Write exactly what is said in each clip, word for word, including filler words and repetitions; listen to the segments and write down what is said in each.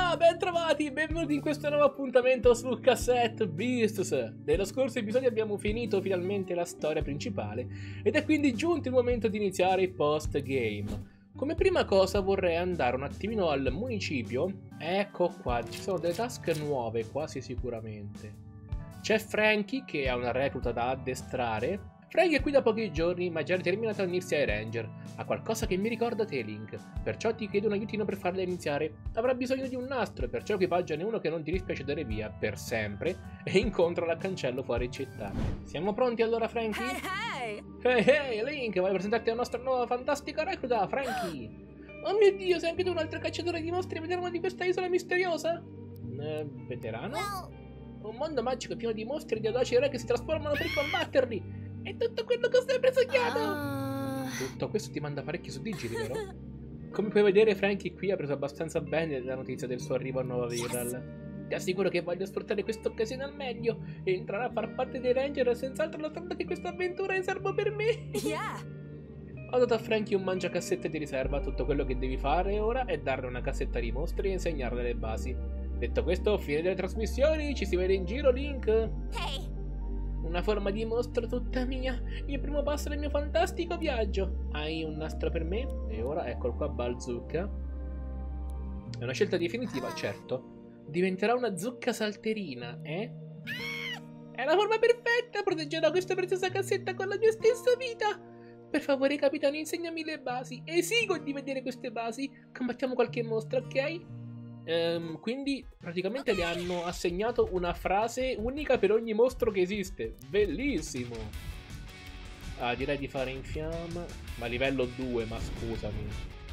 Ah, ben trovati, benvenuti in questo nuovo appuntamento su Cassette Beasts. Nello scorso episodio abbiamo finito finalmente la storia principale ed è quindi giunto il momento di iniziare il post-game. Come prima cosa vorrei andare un attimino al municipio. Ecco qua, ci sono delle task nuove quasi sicuramente. C'è Frankie che ha una recluta da addestrare. Frankie è qui da pochi giorni ma già determinato a unirsi ai Ranger. Ha qualcosa che mi ricorda te, Link, perciò ti chiedo un aiutino per farla iniziare. Avrà bisogno di un nastro e perciò equipaggiane uno che non ti dispiace dare via per sempre e incontrala al cancello fuori città. Siamo pronti allora, Frankie? Hey, hey! Hey, hey, Link, vuoi presentarti la nostra nuova fantastica recluta, Frankie? Oh mio Dio, sei anche tu un altro cacciatore di mostri veterano di questa isola misteriosa? Eh, veterano? well, Un mondo magico pieno di mostri e di audaci re che si trasformano per combatterli. È tutto quello che ho sempre sognato. uh, Tutto questo ti manda parecchi suddigi, vero? Come puoi vedere, Frankie qui ha preso abbastanza bene la notizia del suo arrivo a Nuova Virral. Ti assicuro che voglio sfruttare questa occasione al meglio e entrare a far parte dei Ranger è senz'altro la strada che questa avventura è in serbo per me. yeah. Ho dato a Frankie un mangiacassette di riserva. Tutto quello che devi fare ora è darle una cassetta di mostri e insegnarle le basi. Detto questo, fine delle trasmissioni, ci si vede in giro, Link. Hey, Una forma di mostro tutta mia, il primo passo del mio fantastico viaggio. Hai un nastro per me? E ora eccolo qua, Balzucca. È una scelta definitiva, certo. Diventerà una zucca salterina, eh? È la forma perfetta, proteggerò questa preziosa cassetta con la mia stessa vita. Per favore, capitano, insegnami le basi. Esigo di vedere queste basi. Combattiamo qualche mostro, ok? Ehm, quindi praticamente le hanno assegnato una frase unica per ogni mostro che esiste. Bellissimo. Ah, direi di fare in fiamma. Ma livello due, ma scusami.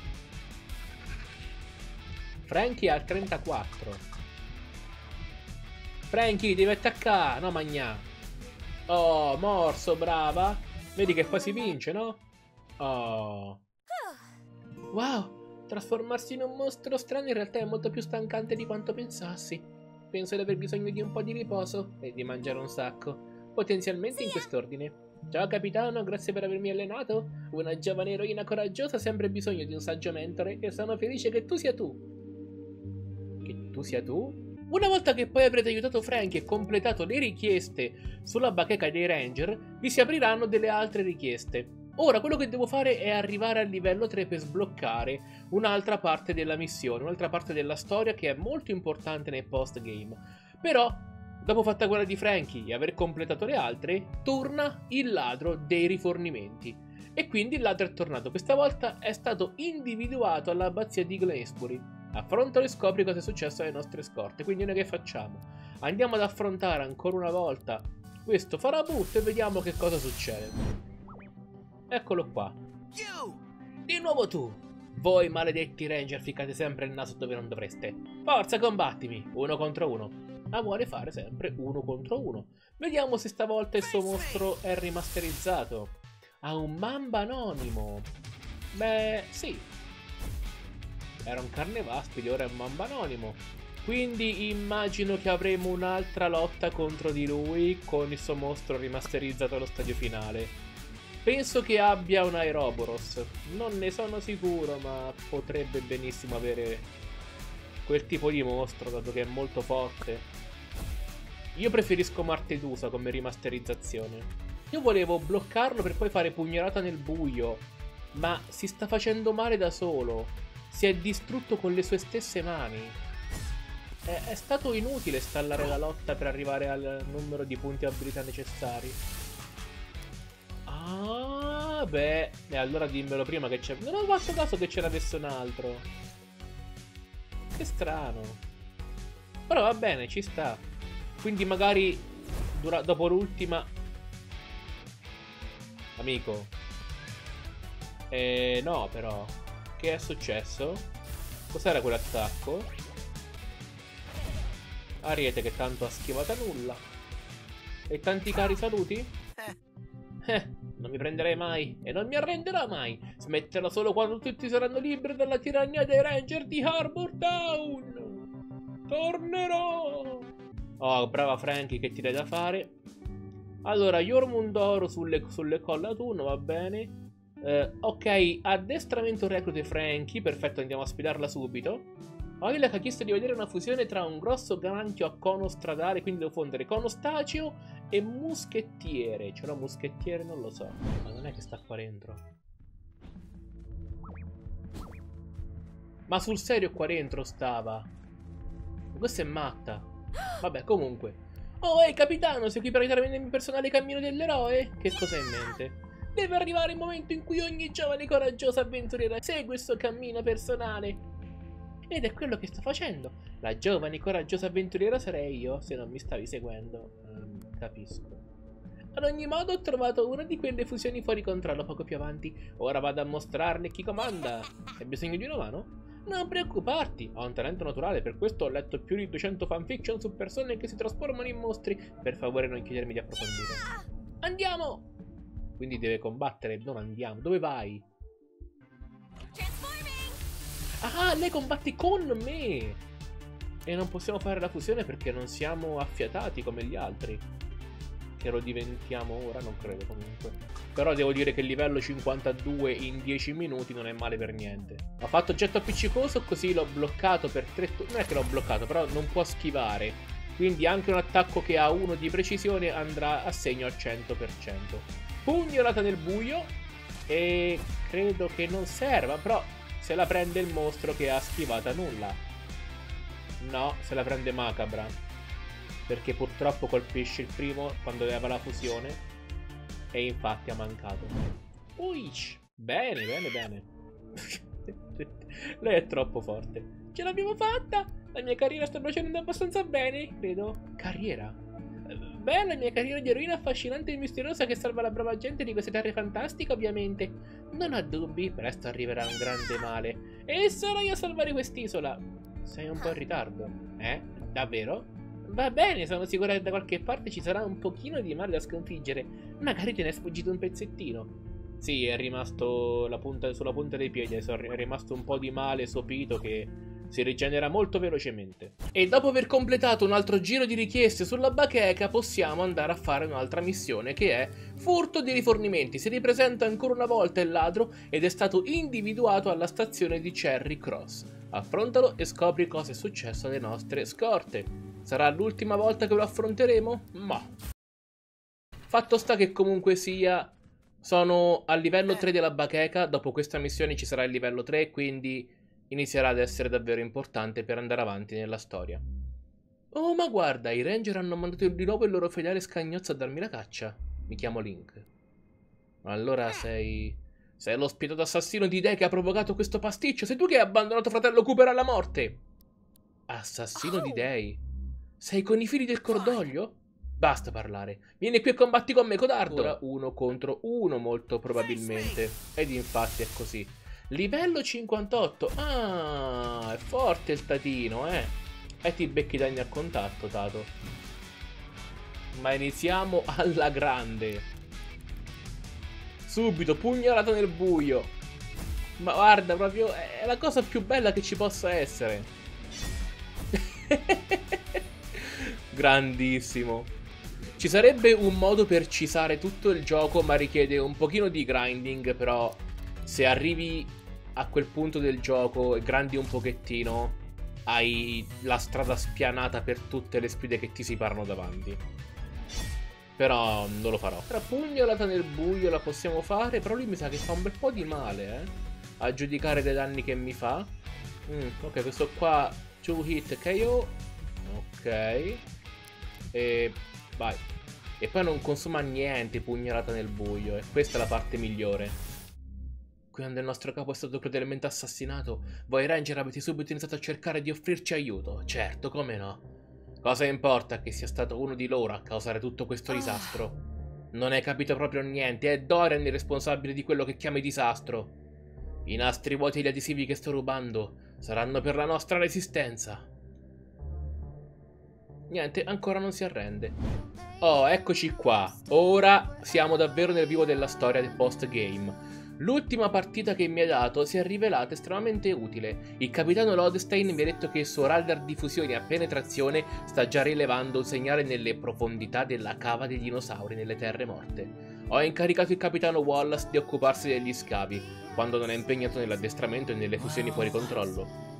Frankie al trentaquattro. Frankie, devi attaccare. No, magna. Oh, morso, brava. Vedi che qua si vince, no? Oh. Wow. Trasformarsi in un mostro strano in realtà è molto più stancante di quanto pensassi. Penso di aver bisogno di un po' di riposo e di mangiare un sacco, potenzialmente in quest'ordine. Ciao capitano, grazie per avermi allenato. Una giovane eroina coraggiosa ha sempre bisogno di un saggio mentore e sono felice che tu sia tu. Che tu sia tu? Una volta che poi avrete aiutato Frankie e completato le richieste sulla bacheca dei Ranger, vi si apriranno delle altre richieste. Ora quello che devo fare è arrivare al livello tre per sbloccare un'altra parte della missione, un'altra parte della storia che è molto importante nel post-game. Però, dopo fatta quella di Frankie e aver completato le altre, torna il ladro dei rifornimenti. E quindi il ladro è tornato. Questa volta è stato individuato all'abbazia di Gainsbury. Affrontalo e scopri cosa è successo alle nostre scorte. Quindi noi che facciamo? Andiamo ad affrontare ancora una volta questo farabutto e vediamo che cosa succede. Eccolo qua. Di nuovo tu. Voi maledetti Ranger ficcate sempre il naso dove non dovreste. Forza, combattimi. Uno contro uno. Ma vuole fare sempre uno contro uno. Vediamo se stavolta il suo mostro è rimasterizzato. Ha un mamba anonimo. Beh, sì. Era un carnevaspide, ora è un mamba anonimo. Quindi immagino che avremo un'altra lotta contro di lui con il suo mostro rimasterizzato allo stadio finale. Penso che abbia un Aeroboros, non ne sono sicuro, ma potrebbe benissimo avere quel tipo di mostro, dato che è molto forte. Io preferisco Martedusa come rimasterizzazione. Io volevo bloccarlo per poi fare pugnalata nel buio, ma si sta facendo male da solo. Si è distrutto con le sue stesse mani. È, è stato inutile installare la lotta per arrivare al numero di punti abilità necessari. Ah, beh, e allora dimmelo prima che c'è. Non ho fatto caso che ce n'avesse un altro. Che strano. Però va bene, ci sta. Quindi magari dura... dopo l'ultima. Amico. Eh, no, però. Che è successo? Cos'era quell'attacco? Ariete che tanto ha schivato nulla. E tanti cari saluti? Eh, non mi prenderei mai e non mi arrenderò mai. Smetterò solo quando tutti saranno liberi dalla tirannia dei Ranger di Harbour Town. Tornerò. Oh, brava Frankie, che ti dai da fare. Allora, Yormundoro sulle, sulle colle autunno, va bene. Eh, ok, addestramento reclute Frankie. Perfetto, andiamo a sfidarla subito. Oilek ha chiesto di vedere una fusione tra un grosso granchio a cono stradale, quindi devo fondere cono staceo e muschettiere. C'è una muschettiere? Non lo so. Ma non è che sta qua dentro. Ma sul serio qua dentro stava. Questa è matta. Vabbè, comunque. Oh, ehi, capitano, sei qui per aiutarmi nel mio personale cammino dell'eroe? Che cosa hai in mente? Deve arrivare il momento in cui ogni giovane coraggiosa avventuriera segue il suo cammino personale. Ed è quello che sto facendo. La giovane coraggiosa avventuriera sarei io, se non mi stavi seguendo. Um, capisco. Ad ogni modo ho trovato una di quelle fusioni fuori controllo poco più avanti. Ora vado a mostrarle chi comanda. Hai bisogno di una mano? Non preoccuparti, ho un talento naturale, per questo ho letto più di duecento fanfiction su persone che si trasformano in mostri. Per favore non chiedermi di approfondire. Andiamo! Quindi deve combattere, non andiamo. Dove vai? Ah, lei combatte con me! E non possiamo fare la fusione perché non siamo affiatati come gli altri. Che lo diventiamo ora, non credo comunque. Però devo dire che il livello cinquantadue in dieci minuti non è male per niente. Ho fatto getto appiccicoso, così l'ho bloccato per tre... Non è che l'ho bloccato, però non può schivare. Quindi anche un attacco che ha uno di precisione andrà a segno al cento per cento. Pugnolata nel buio. E credo che non serva, però se la prende il mostro che ha schivata nulla. No, se la prende Macabra. Perché purtroppo colpisce il primo quando aveva la fusione. E infatti ha mancato. Uish. Bene, bene, bene. Lei è troppo forte. Ce l'abbiamo fatta. La mia carriera sta procedendo abbastanza bene, credo. Carriera? Beh, la mia carriera di eroina affascinante e misteriosa che salva la brava gente di queste terre fantastiche, ovviamente. Non ha dubbi, presto arriverà un grande male. E sarò io a salvare quest'isola. Sei un po' in ritardo. Eh? Davvero? Va bene, sono sicura che da qualche parte ci sarà un pochino di male da sconfiggere. Magari te ne è sfuggito un pezzettino. Sì, è rimasto la punta, sulla punta dei piedi, è rimasto un po' di male sopito che si rigenera molto velocemente. E dopo aver completato un altro giro di richieste sulla bacheca, possiamo andare a fare un'altra missione, che è furto di rifornimenti. Si ripresenta ancora una volta il ladro ed è stato individuato alla stazione di Cherry Cross. Affrontalo e scopri cosa è successo alle nostre scorte. Sarà l'ultima volta che lo affronteremo? Ma fatto sta che comunque sia, sono al livello tre della bacheca. Dopo questa missione ci sarà il livello tre, quindi inizierà ad essere davvero importante per andare avanti nella storia. Oh, ma guarda, i ranger hanno mandato di nuovo il loro fedele scagnozzo a darmi la caccia. Mi chiamo Link. Allora sei... sei lo spietato assassino di dei che ha provocato questo pasticcio. Sei tu che hai abbandonato fratello Cooper alla morte. Assassino di dei? Sei con i fili del cordoglio? Basta parlare. Vieni qui e combatti con me, codardo. Ora uno contro uno, molto probabilmente. Ed infatti è così. Livello cinquantotto. Ah, è forte il tatino, eh. E ti becchi danni a contatto, Tato. Ma iniziamo alla grande. Subito, pugnalata nel buio. Ma guarda, proprio è la cosa più bella che ci possa essere. Grandissimo. Ci sarebbe un modo per cisare tutto il gioco, ma richiede un pochino di grinding. Però se arrivi a quel punto del gioco e grandi un pochettino, hai la strada spianata per tutte le sfide che ti si parano davanti. Però non lo farò. La pugnalata nel buio la possiamo fare, però lui mi sa che fa un bel po' di male, eh, a giudicare dei danni che mi fa. mm, Ok, questo qua two hit K O. Ok. E vai. E poi non consuma niente pugnalata nel buio. E questa è la parte migliore. Quando il nostro capo è stato crudelmente assassinato, voi ranger avete subito iniziato a cercare di offrirci aiuto. Certo, come no. Cosa importa che sia stato uno di loro a causare tutto questo disastro? Non hai capito proprio niente. È Dorian il responsabile di quello che chiami disastro. I nastri vuoti e gli adesivi che sto rubando saranno per la nostra resistenza. Niente, ancora non si arrende. Oh, eccoci qua. Ora siamo davvero nel vivo della storia del post-game. L'ultima partita che mi ha dato si è rivelata estremamente utile. Il capitano Lodestein mi ha detto che il suo radar di fusione a penetrazione sta già rilevando un segnale nelle profondità della cava dei dinosauri nelle terre morte. Ho incaricato il capitano Wallace di occuparsi degli scavi, quando non è impegnato nell'addestramento e nelle fusioni fuori controllo.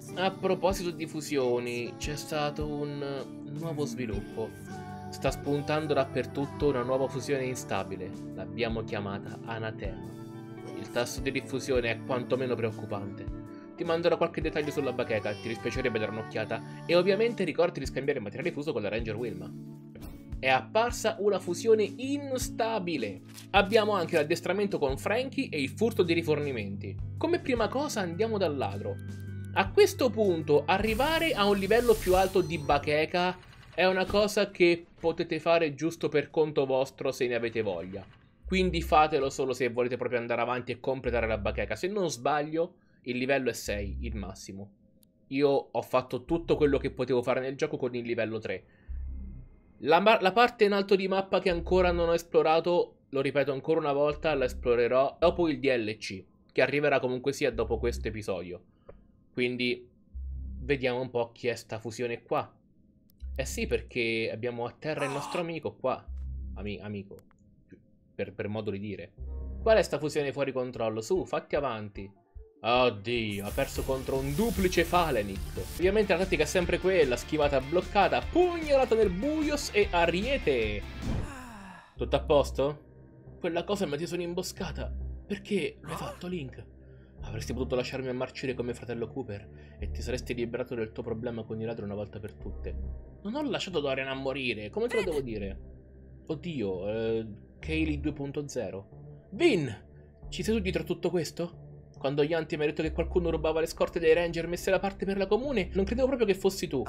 A proposito di fusioni, c'è stato un nuovo sviluppo. Sta spuntando dappertutto una nuova fusione instabile. L'abbiamo chiamata Anatema. Il tasso di diffusione è quantomeno preoccupante. Ti manderò qualche dettaglio sulla bacheca, ti dispiacerebbe dare un'occhiata. E ovviamente ricordi di scambiare materiale fuso con la Ranger Wilma. È apparsa una fusione instabile. Abbiamo anche l'addestramento con Franky e il furto di rifornimenti. Come prima cosa andiamo dal ladro. A questo punto arrivare a un livello più alto di bacheca è una cosa che potete fare giusto per conto vostro se ne avete voglia. Quindi fatelo solo se volete proprio andare avanti e completare la bacheca. Se non sbaglio, il livello è sei, il massimo. Io ho fatto tutto quello che potevo fare nel gioco con il livello tre. La, la parte in alto di mappa che ancora non ho esplorato, lo ripeto ancora una volta, la esplorerò dopo il D L C, che arriverà comunque sia dopo questo episodio. Quindi vediamo un po' chi è sta fusione qua. Eh sì, perché abbiamo a terra il nostro amico qua. Ami amico, per, per modo di dire. Qual è sta fusione fuori controllo? Su, fatti avanti. Oddio, ha perso contro un duplice Falenic. Ovviamente la tattica è sempre quella, schivata bloccata, pugnalata nel buios e ariete. Tutto a posto? Quella cosa mi ha teso un'imboscata. Perché l'hai fatto, Link? Avresti potuto lasciarmi a marcire come fratello Cooper e ti saresti liberato del tuo problema con i ladri una volta per tutte. Non ho lasciato Dorian a morire, come te lo devo dire? Oddio, eh, Kaylee due punto zero. Vin! Ci sei tu dietro a tutto questo? Quando Yanti mi ha detto che qualcuno rubava le scorte dei Ranger messe da parte per la comune, non credevo proprio che fossi tu.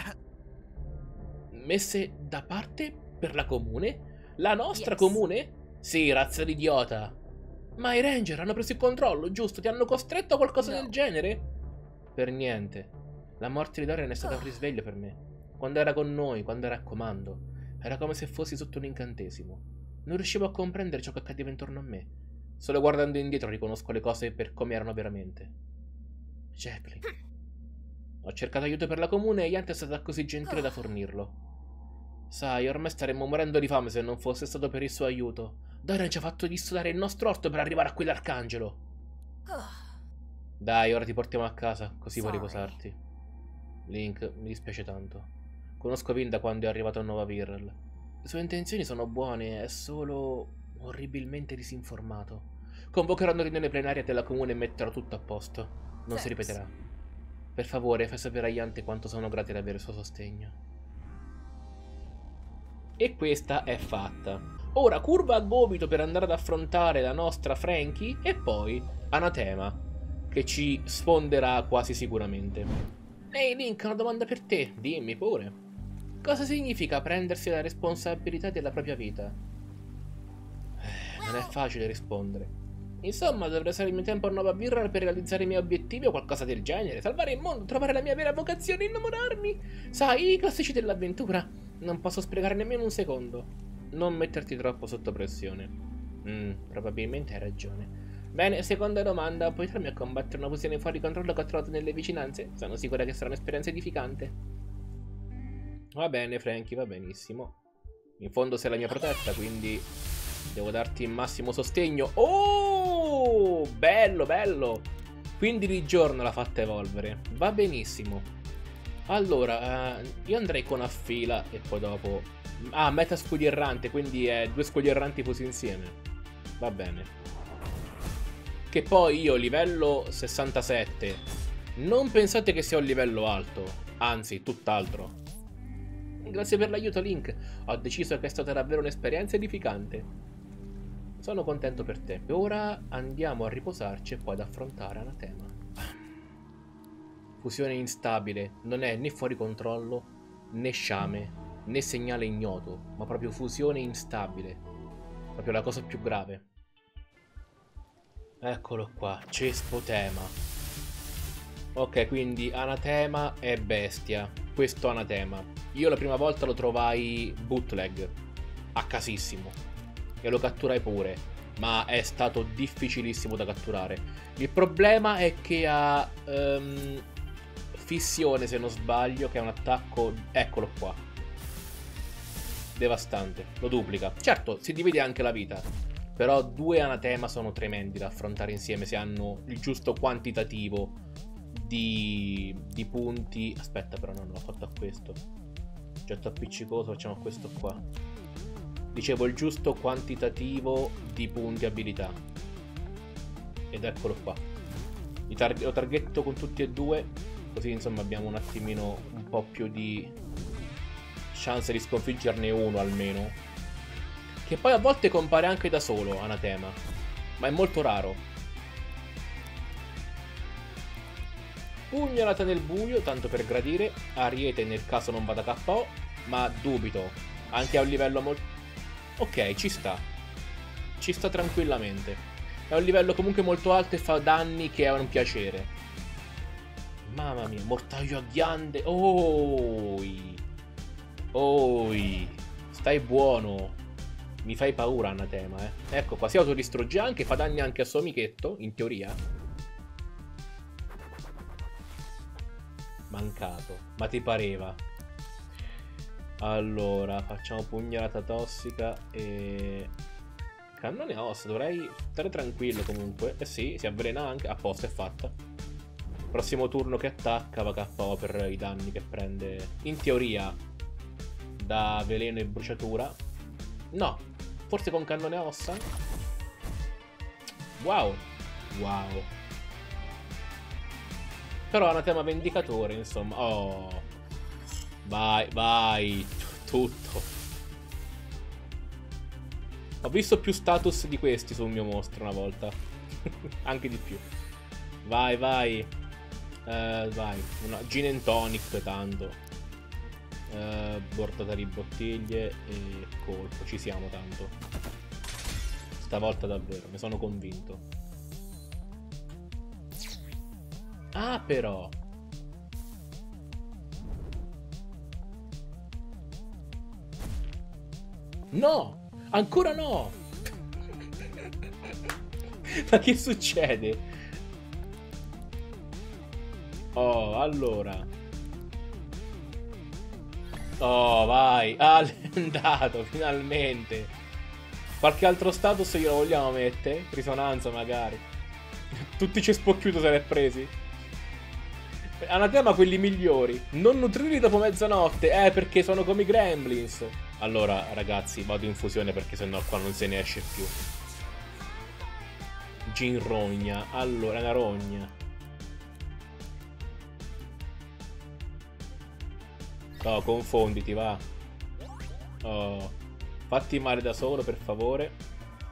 Messe da parte per la comune? La nostra yes. comune? Sì, razza di idiota. Ma i Ranger hanno preso il controllo, giusto? Ti hanno costretto a qualcosa no. del genere? Per niente. La morte di Dorian è stata un risveglio per me. Quando era con noi, quando era a comando, era come se fossi sotto un incantesimo. Non riuscivo a comprendere ciò che accadeva intorno a me. Solo guardando indietro riconosco le cose per come erano veramente. Jacqueline. Ho cercato aiuto per la comune e Yant è stata così gentile da fornirlo. Sai, ormai staremmo morendo di fame se non fosse stato per il suo aiuto. Dorian ci ha fatto dissodare il nostro orto per arrivare a quell'arcangelo. Dai, ora ti portiamo a casa, così puoi riposarti. Link, mi dispiace tanto. Conosco Vin da quando è arrivato a Nova Virrel. Le sue intenzioni sono buone, è solo orribilmente disinformato. Convocherò una riunione plenaria della comune e metterò tutto a posto. Non si ripeterà. Per favore, fai sapere a Yante quanto sono grato di avere il suo sostegno. E questa è fatta. Ora curva a gomito per andare ad affrontare la nostra Franky e poi Anatema, che ci sfonderà quasi sicuramente. Ehi Link, una domanda per te, dimmi pure. Cosa significa prendersi la responsabilità della propria vita? Eh, non è facile rispondere. Insomma, dovrei usare il mio tempo a Nova Virrel per realizzare i miei obiettivi o qualcosa del genere. Salvare il mondo, trovare la mia vera vocazione, innamorarmi. Sai, i classici dell'avventura. Non posso sprecare nemmeno un secondo. Non metterti troppo sotto pressione. Mm, probabilmente hai ragione. Bene, seconda domanda. Puoi aiutarmi a combattere una fusione fuori controllo che ho trovato nelle vicinanze? Sono sicura che sarà un'esperienza edificante. Va bene, Franky, va benissimo. In fondo sei la mia protetta, quindi devo darti il massimo sostegno. Oh, bello, bello. Quindi di giorno l'ha fatta evolvere. Va benissimo. Allora, uh, io andrei con a fila e poi dopo... Ah, meta scudi errante, quindi è due scudi erranti fusi insieme. Va bene. Che poi io livello sessantasette. Non pensate che sia un livello alto. Anzi, tutt'altro. Grazie per l'aiuto, Link. Ho deciso che è stata davvero un'esperienza edificante. Sono contento per te. Ora andiamo a riposarci e poi ad affrontare Anatema. Fusione instabile, non è né fuori controllo, né sciame, né segnale ignoto, ma proprio fusione instabile. Proprio la cosa più grave. Eccolo qua, Cespotema. Ok, quindi Anatema è bestia. Questo Anatema. Io la prima volta lo trovai bootleg, a casissimo, e lo catturai pure, ma è stato difficilissimo da catturare. Il problema è che ha... Um, fissione, se non sbaglio, che è un attacco, eccolo qua, devastante, lo duplica. Certo, si divide anche la vita, però due Anatema sono tremendi da affrontare insieme se hanno il giusto quantitativo di, di punti. Aspetta, però non l'ho fatto a questo. Getto appiccicoso, facciamo questo qua. Dicevo il giusto quantitativo di punti abilità. Ed eccolo qua. Li tar- lo targetto con tutti e due, così insomma abbiamo un attimino un po' più di chance di sconfiggerne uno almeno. Che poi a volte compare anche da solo Anatema, ma è molto raro. Pugnalata nel buio, tanto per gradire. Ariete nel caso non vada K O, ma dubito. Anche a un livello molto... Ok, ci sta. Ci sta tranquillamente. È un livello comunque molto alto e fa danni che è un piacere. Mamma mia, mortaio a ghiande. Oi. Oi. Stai buono. Mi fai paura Anatema, eh. Ecco qua, si autodistrugge anche, fa danni anche al suo amichetto, in teoria. Mancato. Ma ti pareva? Allora, facciamo pugnalata tossica e... Cannone a ossa, dovrei stare tranquillo comunque. Eh sì, si avvelena anche. A posto, è fatta. Prossimo turno che attacca va K O per i danni che prende. In teoria da veleno e bruciatura. No, forse con cannone a ossa. Wow. Wow. Però Anatema vendicatore, insomma. Oh. Vai, vai. Tutto. Ho visto più status di questi sul mio mostro una volta. Anche di più. Vai, vai. Uh, vai. Una gin and tonic, tanto. Uh, portata di bottiglie e colpo. Ci siamo tanto. Stavolta davvero, ne sono convinto. Ah, però. No! Ancora no! Ma che succede? Oh, allora. Oh, vai. Ah, è andato, finalmente. Qualche altro status glielo vogliamo mettere? Risonanza, magari. Tutti cespocchiuto se l'è presi. Anatema quelli migliori. Non nutrirli dopo mezzanotte. Eh, perché sono come i gremlins. Allora, ragazzi, vado in fusione perché sennò qua non se ne esce più. Gin rogna. Allora, una rogna. Oh, confonditi, va. Oh. Fatti male da solo, per favore.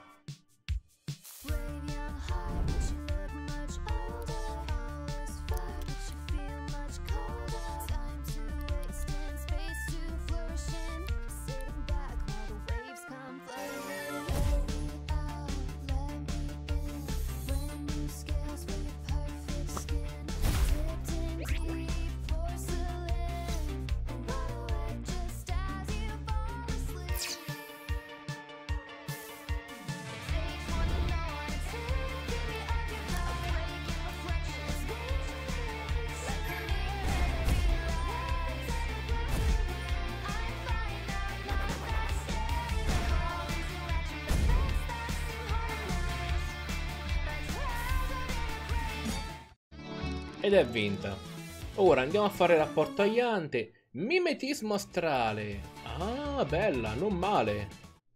Ed è vinta. Ora andiamo a fare rapporto aiante. Mimetismo astrale. Ah, bella, non male.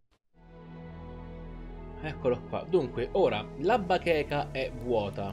Eccolo qua. Dunque, ora la bacheca è vuota.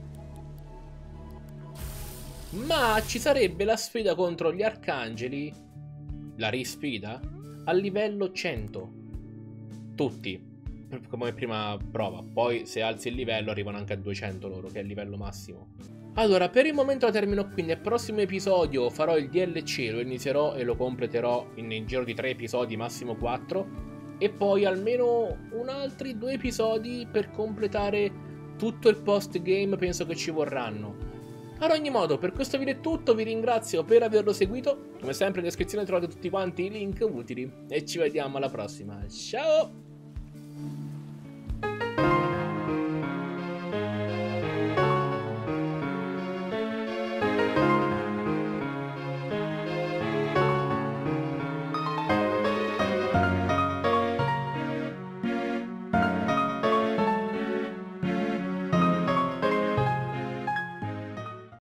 Ma ci sarebbe la sfida contro gli arcangeli. La risfida a livello cento. Tutti. Come prima prova. Poi se alzi il livello arrivano anche a duecento loro, che è il livello massimo. Allora, per il momento la termino qui. Nel prossimo episodio farò il D L C, lo inizierò e lo completerò in, in giro di tre episodi, massimo quattro. E poi almeno un altri due episodi per completare tutto il post game, penso che ci vorranno. Ad ogni modo, per questo video è tutto, vi ringrazio per averlo seguito. Come sempre in descrizione trovate tutti quanti i link utili. E ci vediamo alla prossima. Ciao!